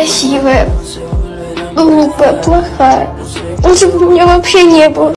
некрасивая, глупая, плохая. Лучше бы у меня вообще не было.